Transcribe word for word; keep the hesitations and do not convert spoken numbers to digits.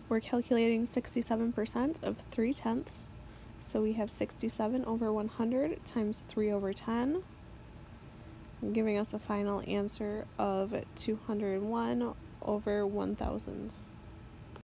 We're calculating sixty-seven percent of three tenths. So we have sixty-seven over one hundred times three over ten, giving us a final answer of two hundred one over one thousand.